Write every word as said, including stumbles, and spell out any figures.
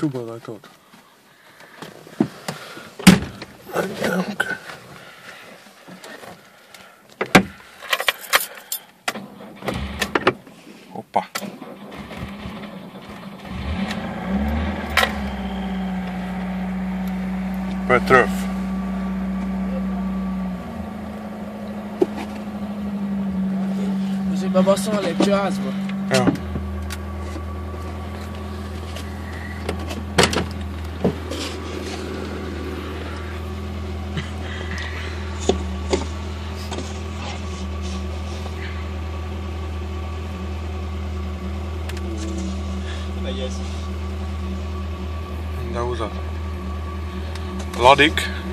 csubagatot. Adjunk. Hoppa. Petröf. Most én bebasszom a lépcsőházba? Ja. Megy ez. De húzat. Ladik.